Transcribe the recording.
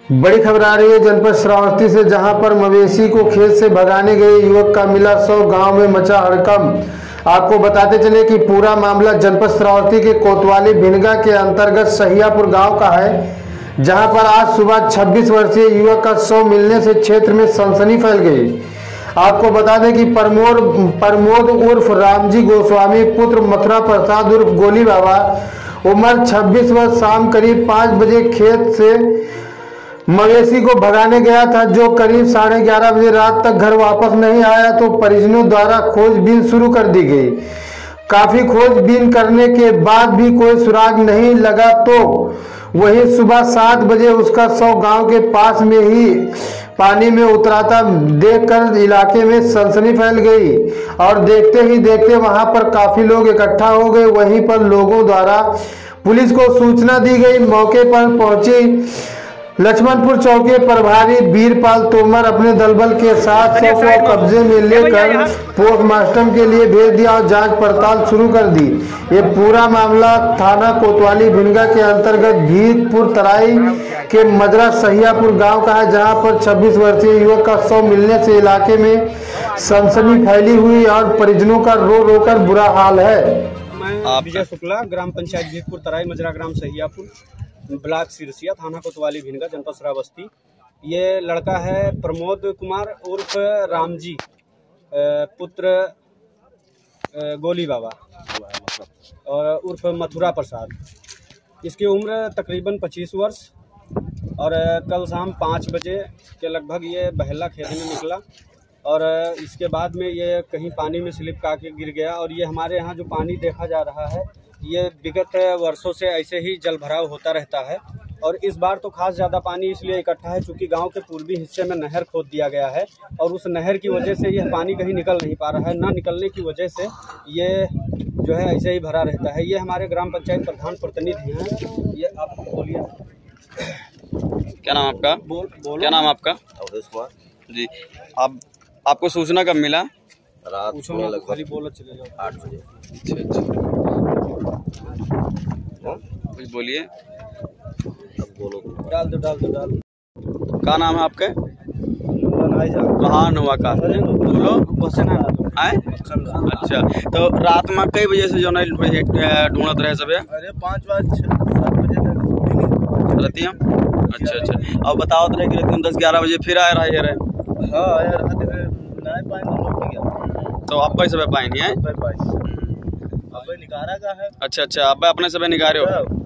बड़ी खबर आ रही है जनपद श्रावस्ती से, जहां पर मवेशी को खेत से भगाने गए युवक का मिला शव। गांव में मचा हड़कंप। आपको बताते चले कि पूरा मामला जनपद श्रावस्ती के कोतवाली भिनगा के अंतर्गत सहियापुर गांव का है, जहां पर आज सुबह 26 वर्षीय युवक का शव मिलने से क्षेत्र में सनसनी फैल गई। आपको बता दें कि प्रमोद उर्फ रामजी गोस्वामी पुत्र मथुरा प्रसाद उर्फ गोली बाबा, उम्र 26 वर्ष, शाम करीब 5 बजे खेत से मवेशी को भगाने गया था, जो करीब 11:30 बजे रात तक घर वापस नहीं आया तो परिजनों द्वारा खोजबीन शुरू कर दी गई। काफी खोजबीन करने के बाद भी कोई सुराग नहीं लगा तो वहीं सुबह 7 बजे उसका शव गांव के पास में ही पानी में उतराता देखकर इलाके में सनसनी फैल गई और देखते ही देखते वहां पर काफी लोग इकट्ठा हो गए। वहीं पर लोगों द्वारा पुलिस को सूचना दी गई। मौके पर पहुंची लक्ष्मणपुर चौकी प्रभारी वीरपाल तोमर अपने दलबल के साथ शव को कब्जे में लेकर पोस्टमार्टम के लिए भेज दिया और जांच पड़ताल शुरू कर दी। ये पूरा मामला थाना कोतवाली भिनगा के अंतर्गत भीतपुर तराई के मजरा सहियापुर गांव का है, जहां पर 26 वर्षीय युवक का शव मिलने से इलाके में सनसनी फैली हुई और परिजनों का रो रो कर बुरा हाल है। मैं विजय शुक्ला, ग्राम पंचायत भीतपुर तराई मजरा ग्राम सहियापुर, ब्लॉक सिरसिया, थाना कोतवाली भिनगा, जनपद श्रावस्ती। ये लड़का है प्रमोद कुमार उर्फ रामजी पुत्र गोली बाबा और उर्फ मथुरा प्रसाद। इसकी उम्र तकरीबन 25 वर्ष और कल शाम 5 बजे के लगभग ये बहेला खेलने में निकला और इसके बाद में ये कहीं पानी में स्लिप करके गिर गया। और ये हमारे यहाँ जो पानी देखा जा रहा है, ये विगत वर्षों से ऐसे ही जल भराव होता रहता है और इस बार तो खास ज़्यादा पानी इसलिए इकट्ठा है क्योंकि गांव के पूर्वी हिस्से में नहर खोद दिया गया है और उस नहर की वजह से यह पानी कहीं निकल नहीं पा रहा है। ना निकलने की वजह से ये जो है ऐसे ही भरा रहता है। ये हमारे ग्राम पंचायत प्रधान प्रतिनिधि हैं। ये आप बोलिए, क्या नाम आपका? क्या नाम आपका? अवधेश कुमार जी। आपको सूचना कब मिला? रात में लगभग बोलो चले जाओ 8 बजे। अच्छा, कुछ बोलिए। अब बोलो। डाल दो। क्या नाम है आपके? कहाँ हुआ का बोलो आए? अच्छा, तो रात में कई बजे से जो ढूंढत रहे सब? अरे 5 बजे 7 बजे तक रहती हम। अच्छा, अब बताओ तो कि 10-11 बजे फिर आए रहे। हाँ यार, नहीं पानी तो आप कैसे पाए नहीं है? अब निकारा का है। अच्छा, अब अपने सब निकारे हो?